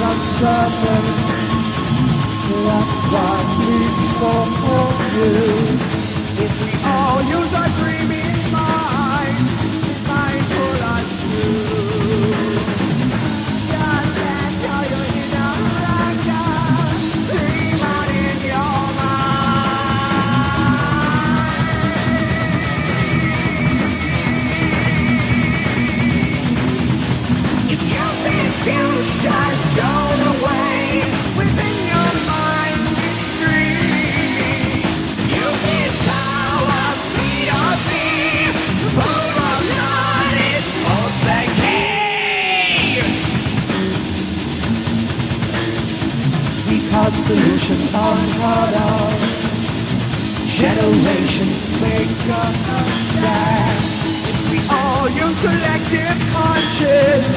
uncertain. That's why we support you. If we all use our dreaming minds, mind pull us through. Just let go your inner raga, dream on in your mind. If you feel future shown away within your mind, it's dream. You feel power, feed or fear. The boat of God is most the key. Because solutions are unheard of, generations make us stand. If we all use collective conscious,